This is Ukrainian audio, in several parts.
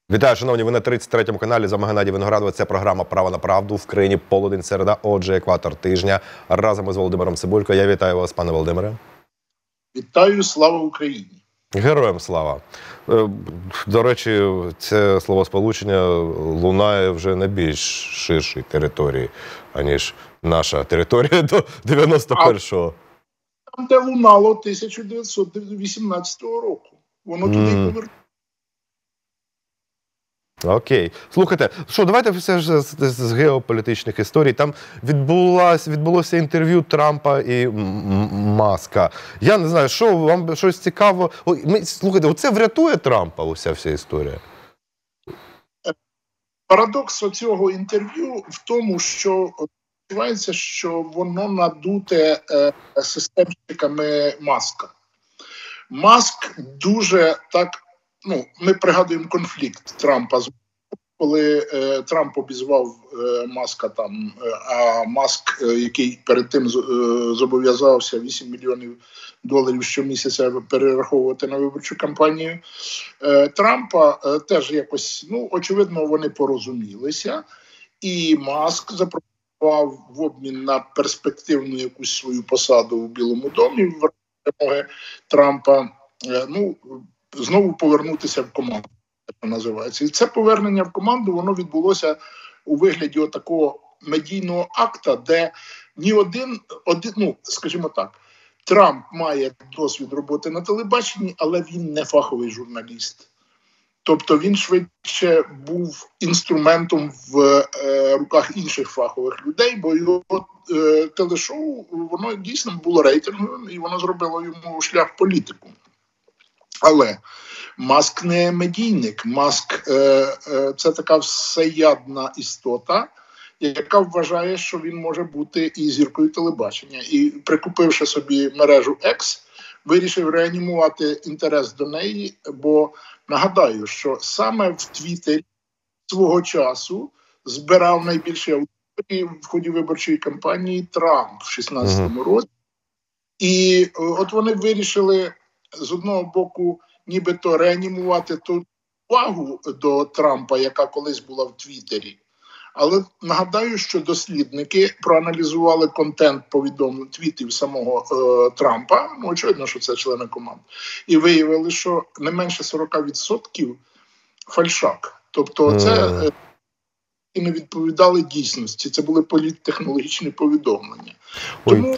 Вітаю, шановні, ви на 33-му каналі. З вами Геннадій Виноградов. Це програма «Право на правду». В країні полудень, середа, отже, екватор тижня. Разом із Володимиром Цибулько. Я вітаю вас, пане Володимире. Вітаю, слава Україні. Героям слава. До речі, це словосполучення лунає вже на більш ширшій території, аніж наша територія до 91-го. Там, де лунало 1918 року. Воно туди й повернулося. Окей. Слухайте, що, давайте все ж з геополітичних історій. Там відбулося інтерв'ю Трампа і Маска. Я не знаю, що вам щось цікаво? Слухайте, оце врятує Трампа уся вся історія? Парадокс цього інтерв'ю в тому, що відбувається, що воно надуте системщиками Маска. Маск дуже так, ми пригадуємо конфлікт Трампа, коли Трамп обізвав Маска там, а Маск, який перед тим зобов'язався $8 мільйонів щомісяця перераховувати на виборчу кампанію Трампа, теж якось, очевидно, вони порозумілися, і Маск запропонував в обмін на перспективну якусь свою посаду в Білому домі в вимоги Трампа, знову повернутися в команду, як називається. І це повернення в команду, воно відбулося у вигляді такого медійного акта, де ні один, скажімо так, Трамп має досвід роботи на телебаченні, але він не фаховий журналіст. Тобто він швидше був інструментом в руках інших фахових людей, бо його телешоу, воно дійсно було рейтинговим, і воно зробило йому шлях в політику. Але Маск не медійник, Маск це така всеядна істота, яка вважає, що він може бути і зіркою телебачення. І прикупивши собі мережу X, вирішив реанімувати інтерес до неї, бо нагадаю, що саме в Твіттері свого часу збирав найбільші аудиторії в ході виборчої кампанії Трамп в 2016 році. І от вони вирішили з одного боку нібито реанімувати ту увагу до Трампа, яка колись була в Твіттері. Але нагадаю, що дослідники проаналізували контент твітів самого Трампа, очевидно, що це члени команди, і виявили, що не менше 40% фальшак. Тобто це не відповідали дійсності, це були політтехнологічні повідомлення. Тому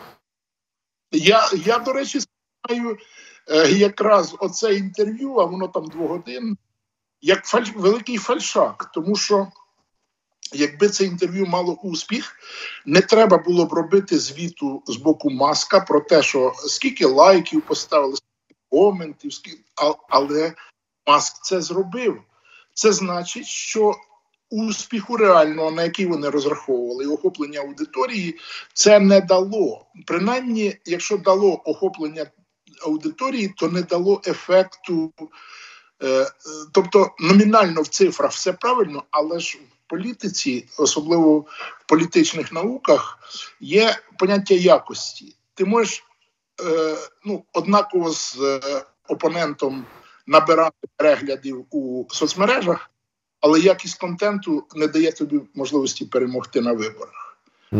я, до речі, знаю якраз оце інтерв'ю, а воно там 2 годин, як великий фальшак, тому що якби це інтерв'ю мало успіх, не треба було б робити звіту з боку Маска про те, що скільки лайків поставили, скільки коментів, але Маск це зробив. Це значить, що успіху реального, на який вони розраховували, і охоплення аудиторії, це не дало. Принаймні, якщо дало охоплення аудиторії, то не дало ефекту. Тобто номінально в цифрах все правильно, але ж в політиці, особливо в політичних науках, є поняття якості. Ти можеш однаково з опонентом набирати переглядів у соцмережах, але якість контенту не дає тобі можливості перемогти на виборах.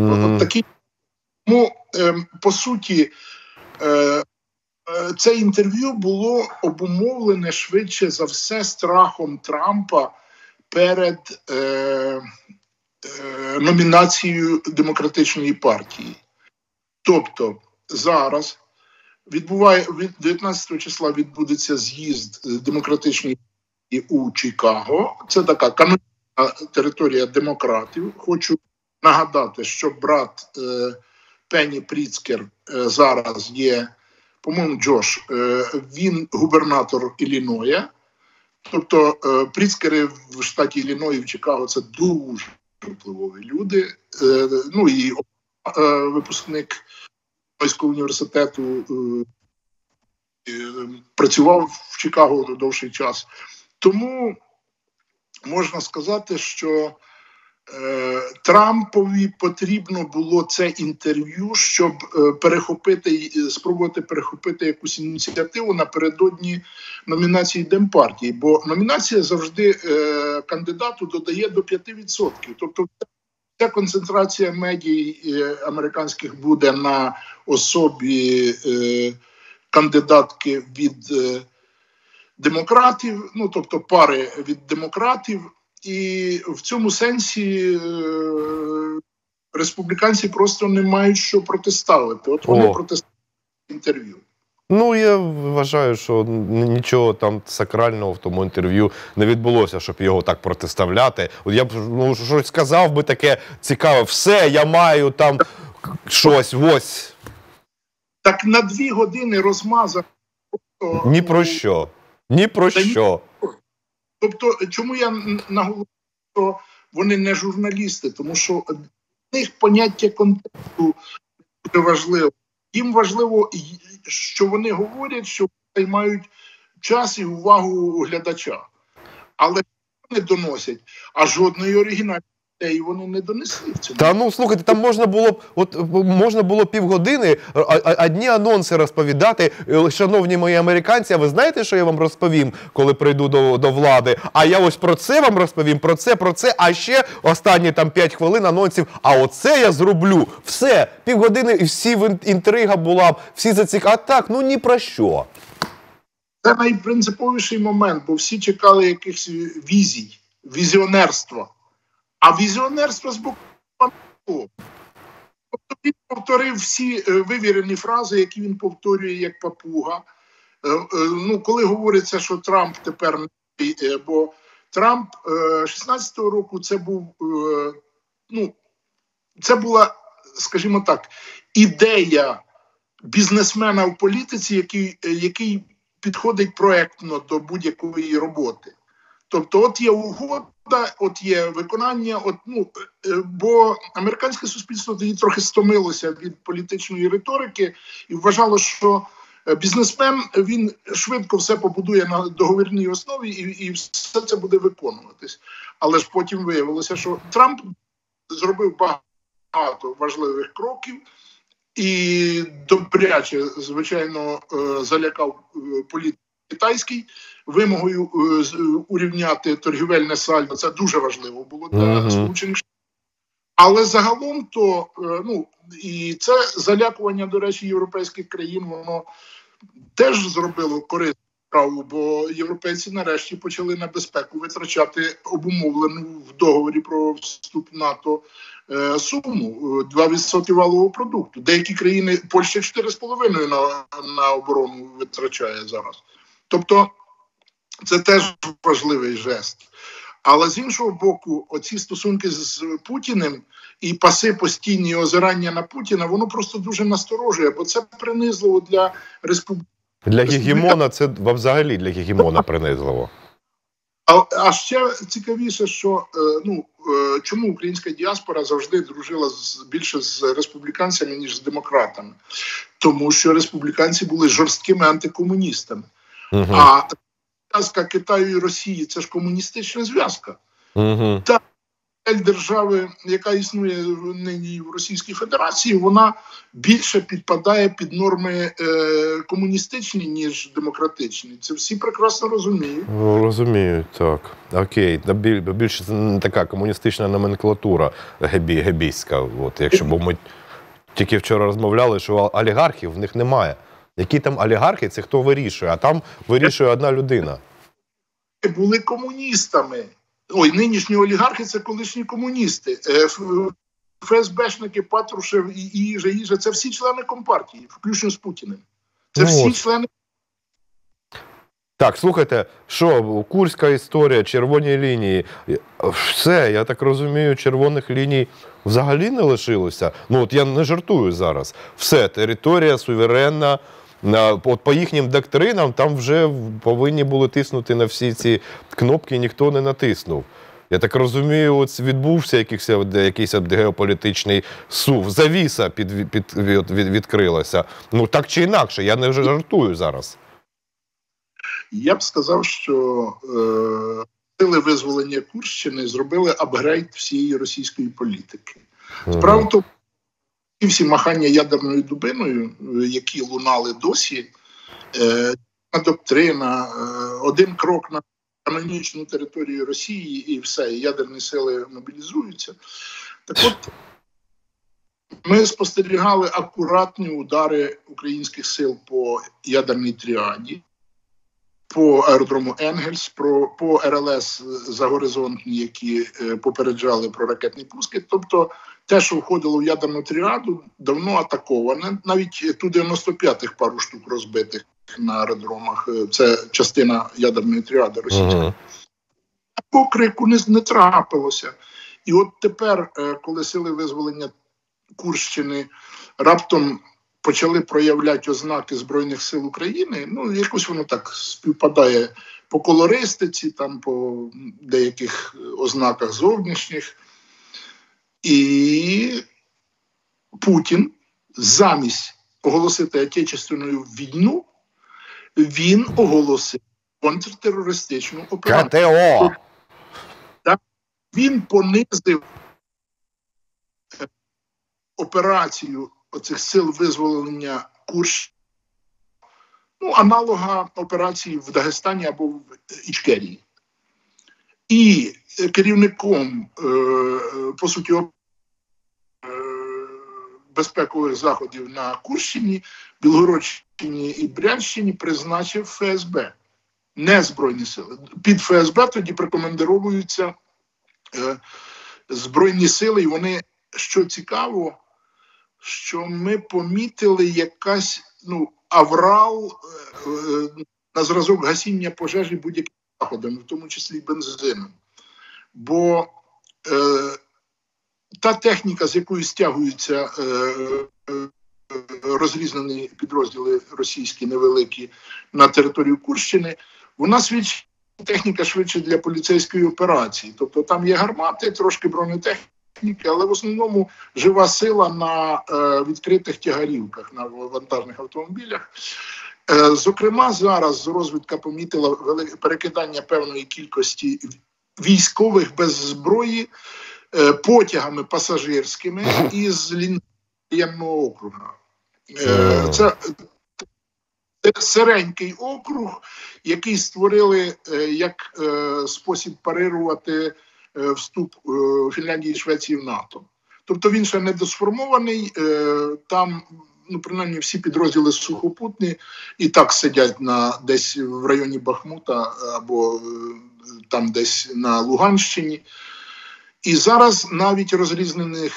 По суті, це інтерв'ю було обумовлене швидше за все страхом Трампа перед номінацією Демократичної партії. Тобто зараз від 19 числа відбудеться з'їзд Демократичної партії у Чикаго. Це така канонічна територія демократів. Хочу нагадати, що брат Пенні Пріцкер зараз є, по-моєму, Джош, він губернатор Ілліноя. Тобто Пріцкери в штаті Ілліної, в Чикаго, це дуже впливові люди. І випускник Іллінойського університету працював в Чикаго довший час. Тому можна сказати, що Трампові потрібно було це інтерв'ю, щоб спробувати перехопити якусь ініціативу напередодні номінації Демпартії. Бо номінація завжди кандидату додає до 5%. Тобто ця концентрація медій американських буде на особі кандидатки від демократів, ну тобто пари від демократів. І в цьому сенсі республіканці просто не мають що протиставити. От вони протиставили інтерв'ю. Ну, я вважаю, що нічого там сакрального в тому інтерв'ю не відбулося, щоб його так протиставляти. От я б щось сказав би таке цікаве. Все, я маю там щось, ось. Так на 2 години розмазав. Ні про що. Ні про що. Тобто, чому я наголошую, що вони не журналісти? Тому що в них поняття контексту дуже важливо. Їм важливо, що вони говорять, що займають час і увагу глядача. Але вони доносять, а жодної оригінальної ідеї вони не донесли в цьому. Та ну, слухайте, там можна було півгодини одні анонси розповідати. Шановні мої американці, а ви знаєте, що я вам розповім, коли прийду до влади? А я ось про це вам розповім, про це, а ще останні там 5 хвилин анонсів, а оце я зроблю. Все, півгодини і всі інтрига була, всі зацікавлені. А так, ну ні про що. Це найпринциповіший момент, бо всі чекали якихось візій, візіонерства. А візіонерство з боку тобто він повторив всі вивірені фрази, які він повторює як папуга. Ну, коли говориться, що Трамп тепер не... Бо Трамп 16-го року це був, це була, скажімо так, ідея бізнесмена в політиці, який підходить проектно до будь-якої роботи. Тобто, от є угода, от є виконання, бо американське суспільство тоді трохи стомилося від політичної риторики і вважало, що бізнесмен, він швидко все побудує на договірній основі і все це буде виконуватись. Але ж потім виявилося, що Трамп зробив багато важливих кроків і добряче, звичайно, залякав політику китайський вимогою урівняти торгівельне сальдо. Це дуже важливо було для Сполучених Штатів. Але загалом то, і це залякування, до речі, європейських країн, воно теж зробило корисну справу, бо європейці нарешті почали на безпеку витрачати обумовлену в договорі про вступ в НАТО суму 2% валового продукту. Деякі країни, Польща 4,5% на оборону витрачає зараз. Тобто це теж важливий жест. Але з іншого боку, оці стосунки з Путіним і паси постійні озирання на Путіна, воно просто дуже насторожує, бо це принизливо для республіки. Для гегемона це взагалі для гегемона принизливо. А ще цікавіше, що чому українська діаспора завжди дружила більше з республіканцями, ніж з демократами? Тому що республіканці були жорсткими антикомуністами. А зв'язка Китаю і Росії – це ж комуністична зв'язка. Та держави, яка існує нині в Російській Федерації, вона більше підпадає під норми комуністичні, ніж демократичні. Це всі прекрасно розуміють. Розуміють, так. Окей. Більше така комуністична номенклатура гебійська. От, якщо, бо ми тільки вчора розмовляли, що олігархів в них немає. Які там олігархи, це хто вирішує, а там вирішує одна людина. Були комуністами. Нинішні олігархи – це колишні комуністи. ФСБшники, Патрушев і Їжа – це всі члени Компартії, включно з Путіним. Це всі члени. Так, слухайте, що, Курська історія, червоні лінії, все, я так розумію, червоних ліній взагалі не лишилося. От я не жартую зараз. Все, територія суверенна. От по їхнім доктринам там вже повинні були тиснути на всі ці кнопки, ніхто не натиснув. Я так розумію, от відбувся якийсь геополітичний сув, завіса відкрилася. Так чи інакше, я не жартую зараз. Я б сказав, що сили визволення Курщини зробили апгрейд всієї російської політики. Справа в тому, що всі махання ядерною дубиною, які лунали досі, доктрина, один крок на канонічну територію Росії і все, і ядерні сили мобілізуються. Так от, ми спостерігали акуратні удари українських сил по ядерній тріаді, по аеродрому Енгельс, по РЛС загоризонтні, які попереджали про ракетні пуски. Тобто те, що входило в ядерну тріаду, давно атаковане. Навіть Ту-95 пару штук розбитих на аеродромах. Це частина ядерної тріади російської. Такого крику не трапилося. І от тепер, коли сили визволення Курщини раптом почали проявляти ознаки Збройних сил України, ну, якось воно так співпадає по колористиці, там, по деяких ознаках зовнішніх. І Путін замість оголосити отечественну війну, він оголосив контртерористичну операцію. КТО! Він понизив операцію оцих сил визволення Курщини, ну, аналога операції в Дагестані або в Ічкерії. І керівником, по суті, безпекових заходів на Курщині, Білгородщині і Брянщині призначив ФСБ, не Збройні сили. Під ФСБ тоді прикомандировуються Збройні сили, і вони, що цікаво, що ми помітили якась, ну, аврал на зразок гасіння пожежі будь-якими заходами, в тому числі бензином. Бо та техніка, з якою стягуються розрізнені підрозділи російські невеликі на територію Курщини, вона свідчить, техніка швидше для поліцейської операції. Тобто там є гармати, трошки бронетехніки, але в основному жива сила на відкритих тягарівках, на вантажних автомобілях. Зокрема, зараз розвідка помітила перекидання певної кількості військових без зброї потягами пасажирськими із Лінійного округа. Це серенький округ, який створили як спосіб парирувати вступ Фінляндії і Швеції в НАТО. Тобто він ще не досформований, там, ну, принаймні, всі підрозділи сухопутні і так сидять десь в районі Бахмута або там десь на Луганщині. І зараз навіть розрізнену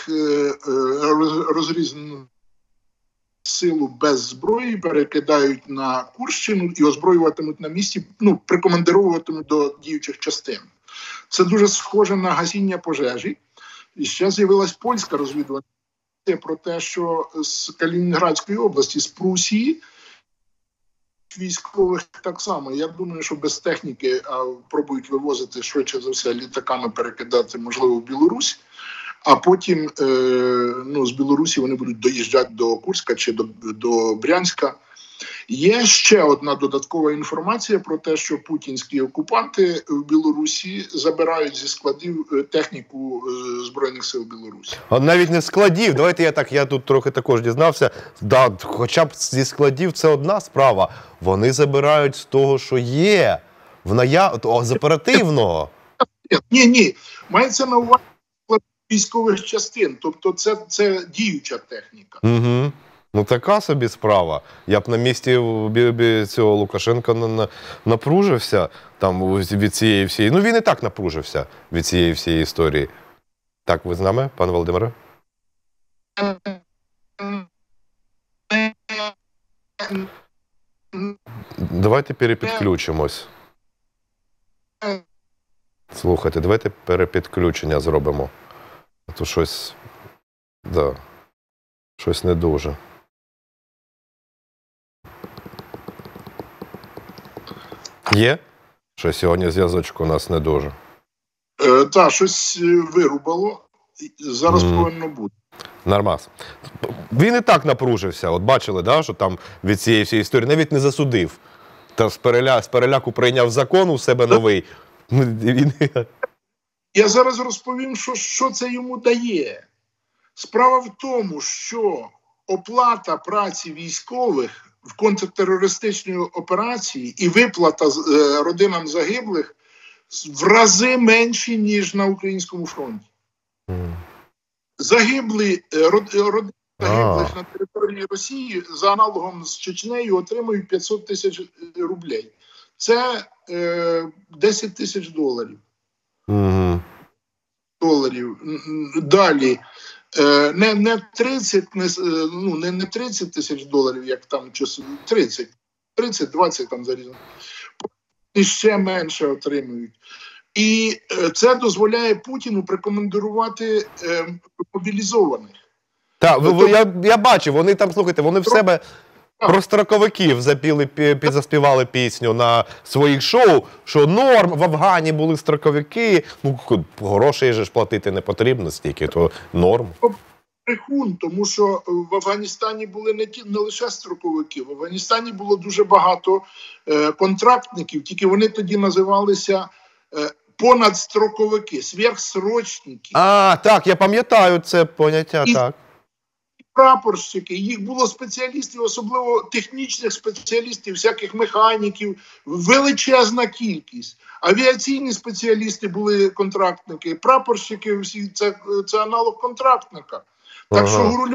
силу без зброї перекидають на Курщину і озброюватимуть на місці, ну, прикомандировуватимуть до діючих частин. Це дуже схоже на гасіння пожежі. І ще з'явилась польська розвідувальна про те, що з Калінінградської області, з Прусії, військових так само. Я думаю, що без техніки пробують вивозити швидше за все літаками, перекидати, можливо, в Білорусь, а потім з Білорусі вони будуть доїжджати до Курська чи до Брянська. Є ще одна додаткова інформація про те, що путінські окупанти в Білорусі забирають зі складів техніку Збройних сил Білорусі. А навіть не складів. Давайте я тут трохи також дізнався. Да, хоча б зі складів це одна справа. Вони забирають з того, що є, з оперативного. Ні. Мається на увазі військових частин. Тобто це діюча техніка. Угу. Ну, така собі справа. Я б на місці цього Лукашенка напружився там від цієї всієї. Ну, він і так напружився від цієї всієї історії. Так, ви з нами, пане Володимире? Давайте перепідключимось. Слухайте, давайте перепідключення зробимо. А то щось не дуже. Є? Що сьогодні зв'язочок у нас не дуже. Так, щось вирубало. Зараз повинно бути. Нормас. Він і так напружився. От бачили, да, що там від цієї всієї історії навіть не засудив. Та з переляку прийняв закон у себе новий. Я зараз розповім, що це йому дає. Справа в тому, що оплата праці військових в контртерористичній операції і виплата родинам загиблих в рази менші, ніж на українському фронті. Родини загиблих на території Росії за аналогом з Чечнею отримують 500 тисяч рублей. Це 10 тисяч доларів. Далі. Не 30 тисяч доларів, як там 30-20 там зарізано. І ще менше отримують. І це дозволяє Путіну прикомандирувати мобілізованих. Так, я бачив, вони там, слухайте, вони в себе про строковиків заспівали пісню на своїх шоу, що норм, в Афгані були строковики, ну, грошей же ж платити не потрібно стільки, то норм. Брехун, тому що в Афганістані були не лише строковики, в Афганістані було дуже багато контрактників, тільки вони тоді називалися понадстроковики, сверхсрочники. Так, я пам'ятаю це поняття, так. Прапорщики, їх було спеціалістів, особливо технічних спеціалістів, всяких механіків, величезна кількість. Авіаційні спеціалісти були контрактники, прапорщики, всі це аналог контрактника. Так що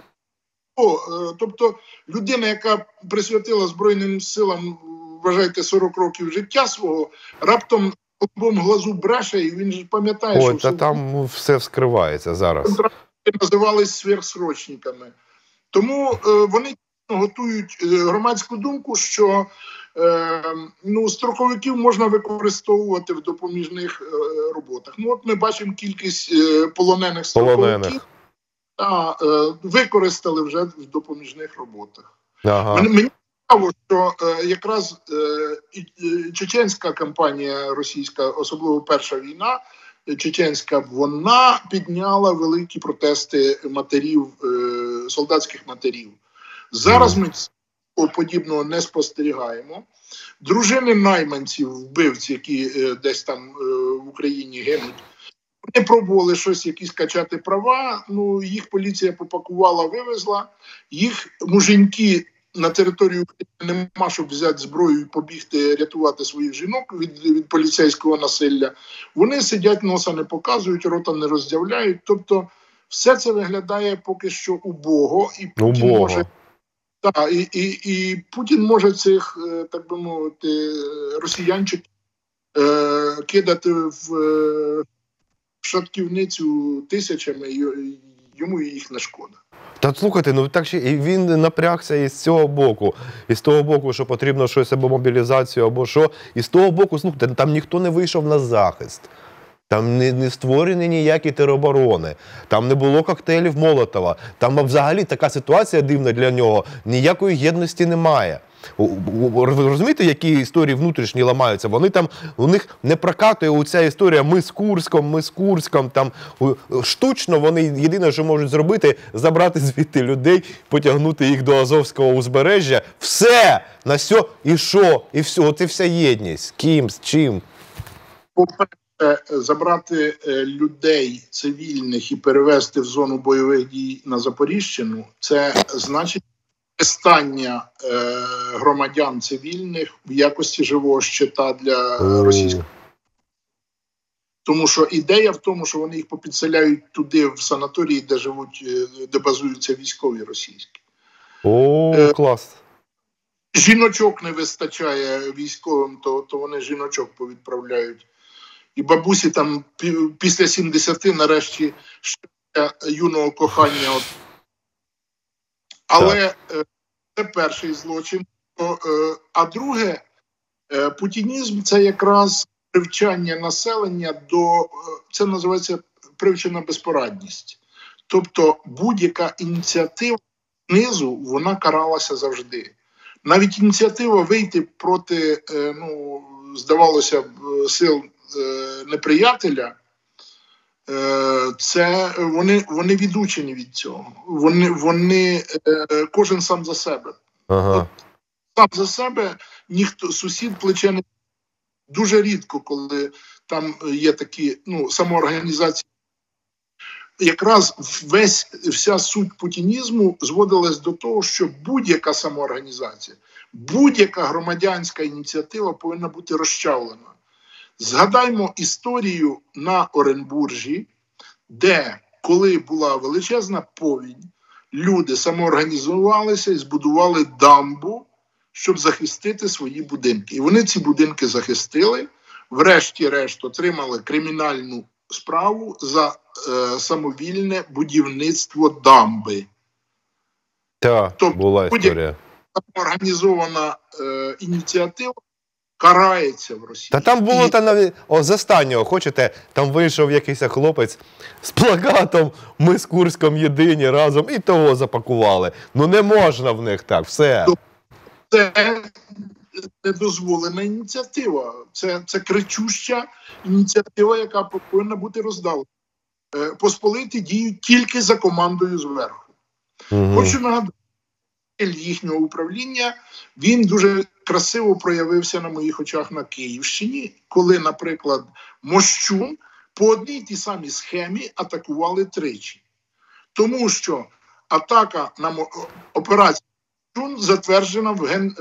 тобто людина, яка присвятила Збройним силам, вважайте, 40 років життя свого, раптом в глазу бреше, і він ж пам'ятає, що... Та там все вскривається зараз. Контрактники називались сверхсрочниками. Тому вони готують громадську думку, що строковиків можна використовувати в допоміжних роботах. Ну от ми бачимо кількість полонених строковиків, використали вже в допоміжних роботах. Мені цікаво, що якраз чеченська кампанія російська, особливо перша війна, чеченська, вона підняла великі протести матерів, солдатських матерів. Зараз ми подібного не спостерігаємо. Дружини найманців, вбивці, які десь там в Україні гинуть, вони пробували щось, якісь качати права, їх поліція попакувала, вивезла, їх муженьки на території України нема, щоб взяти зброю і побігти рятувати своїх жінок від поліцейського насилля. Вони сидять, носа не показують, рота не роздявляють. Тобто все це виглядає поки що убого. І Путін може... і Путін може цих, так би мовити, росіянчиків кидати в шатківницю тисячами, йому їх не шкода. Та слухайте, так ще і він напрягся із цього боку. І з того боку, що потрібно щось або мобілізацію, або що. І з того боку, слухайте, там ніхто не вийшов на захист. Там не створені ніякі тероборони. Там не було коктейлів Молотова. Там взагалі така ситуація дивна для нього. Ніякої єдності немає. Ви розумієте, які історії внутрішні ламаються? Вони там, у них не прокатує оця історія ми з Курськом, там штучно вони єдине, що можуть зробити, забрати звідти людей, потягнути їх до Азовського узбережжя. Все! На все, і що? І все, от і вся єдність. З ким, з чим? По-перше, забрати людей цивільних і перевезти в зону бойових дій на Запоріжчину, це значить стання громадян цивільних в якості живого щита для російських. Тому що ідея в тому, що вони їх попідселяють туди, в санаторії, де живуть, де базуються військові російські. Клас. Жіночок не вистачає військовим, то вони жіночок повідправляють. І бабусі там після 70 нарешті юного кохання. Але це перший злочин. А друге, путінізм – це якраз привчання населення до, це називається привчена безпорадність. Тобто будь-яка ініціатива знизу, вона каралася завжди. Навіть ініціатива вийти проти, здавалося б, сил неприятеля, це вони відучені від цього. Вони кожен сам за себе. Сам за себе ніхто, сусід плече не... Дуже рідко, коли там є такі самоорганізації. Якраз вся суть путінізму зводилась до того, що будь-яка самоорганізація, будь-яка громадянська ініціатива повинна бути розчавлена. Згадаймо історію на Оренбурзі, де, коли була величезна повінь, люди самоорганізувалися і збудували дамбу, щоб захистити свої будинки. І вони ці будинки захистили, врешті-решт отримали кримінальну справу за самовільне будівництво дамби. Так, була історія. Самоорганізована ініціатива карається в Росії. Та там було навіть, з останнього, хочете, там вийшов якийсь хлопець з плакатом «Ми з Курськом єдині разом» і того запакували. Ну не можна в них так, все. Це недозволена ініціатива. Це кричуща ініціатива, яка повинна бути роздалена. Посполиті діють тільки за командою зверху. Хочу нагадати, їхнього управління, він дуже красиво проявився на моїх очах на Київщині, коли, наприклад, Мощун по одній тій самій схемі атакували тричі. Тому що атака на операцію Мощун затверджена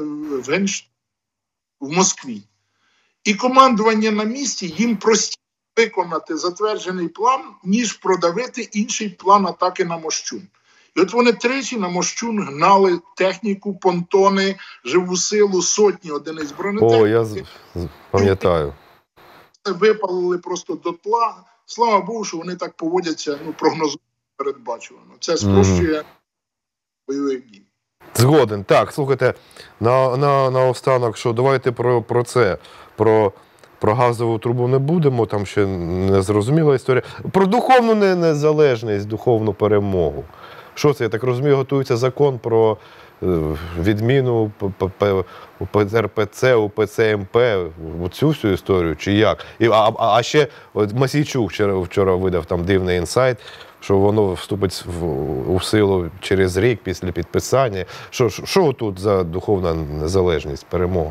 в Москві. І командування на місці їм простіше виконати затверджений план, ніж продавити інший план атаки на Мощун. І от вони тричі на Мощун гнали техніку, понтони, живу силу, сотні одиниць бронетехніки. О, я пам'ятаю. Випалили просто дотла. Слава Богу, що вони так поводяться, прогнозовано, передбачувано. Це спрощує бойових дій. Згоден. Так, слухайте, на останок, що давайте про це, про газову трубу не будемо, там ще не зрозуміла історія. Про духовну незалежність, духовну перемогу. Що це, я так розумію, готується закон про відміну РПЦ, УПЦ, МП, цю всю історію, чи як? А ще Мосійчук вчора видав там дивний інсайт, що воно вступить у силу через рік після підписання. Що тут за духовна незалежність, перемога?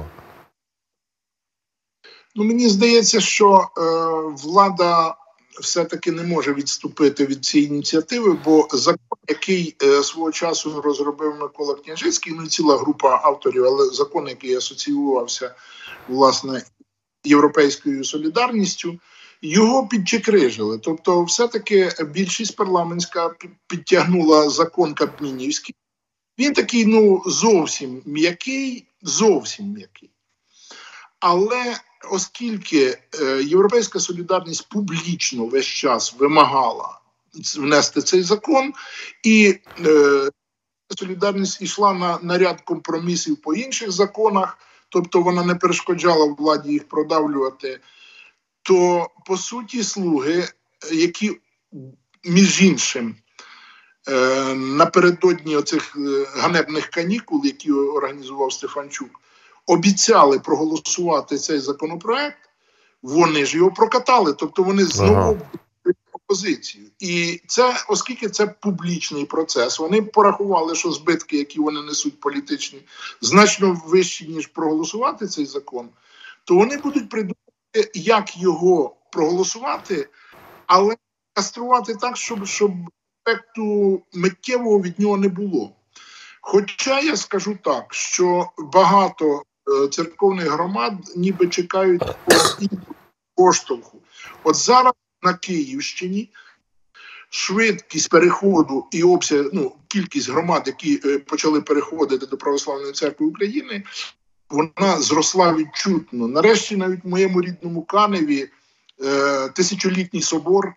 Мені здається, що влада все-таки не може відступити від цієї ініціативи, бо закон, який свого часу розробив Микола Княжицький, і ціла група авторів, але закон, який асоціювався, власне, європейською солідарністю, його підчекрижили. Тобто, все-таки більшість парламентська підтягнула закон Кабмінівський. Він такий, зовсім м'який. Але оскільки Європейська солідарність публічно весь час вимагала внести цей закон, і солідарність йшла на ряд компромісів по інших законах, тобто вона не перешкоджала владі їх продавлювати, то, по суті, слуги, які, між іншим, напередодні оцих ганебних канікул, які організував Стефанчук, обіцяли проголосувати цей законопроект, вони ж його прокатали. Тобто вони знову були опозицію. І це, оскільки це публічний процес, вони порахували, що збитки, які вони несуть політичні, значно вищі, ніж проголосувати цей закон, то вони будуть придумати, як його проголосувати, але каструвати так, щоб ефекту миттєвого від нього не було. Хоча я скажу так, що багато церковних громад ніби чекають поштовху. От зараз на Київщині швидкість переходу і кількість громад, які почали переходити до Православної церкви України, вона зросла відчутно. Нарешті навіть в моєму рідному Каневі тисячолітній собор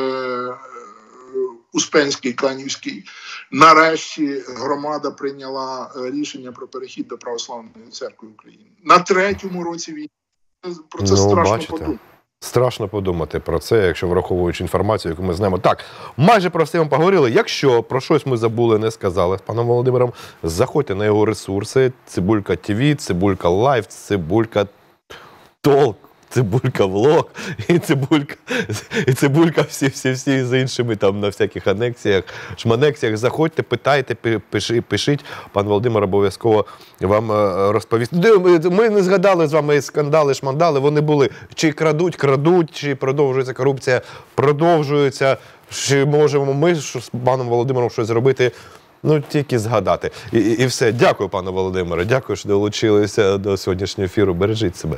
Успенський, Канівський, нарешті громада прийняла рішення про перехід до Православної церкви України. На 3-му році війни. Про це страшно подумати. Страшно подумати про це, якщо враховуючи інформацію, яку ми знаємо. Так, майже про все ми поговорили. Якщо про щось ми забули, не сказали з паном Володимиром, заходьте на його ресурси. Цибулька ТВ, Цибулька Лайв, Цибулька Толк. Цибулька влог, і Цибулька всі з іншими там на всяких анексіях, шманексіях. Заходьте, питайте, пишіть. Пан Володимир обов'язково вам розповість. Ми не згадали з вами скандали, шмандали, вони були. Чи крадуть, чи продовжується корупція, продовжується. Чи можемо ми з паном Володимиром щось зробити? Ну, тільки згадати. І все. Дякую, пане Володимире. Дякую, що долучилися до сьогоднішнього ефіру. Бережіть себе.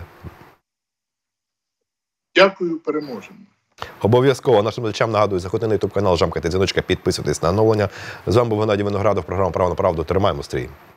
Дякую, переможемо. Обов'язково нашим глядачам нагадую, заходьте на YouTube канал, жамкайте дзвіночка, підписуйтесь на оновлення. З вами був Геннадій Виноградов, програма «Право на правду». Тримаємо стрій.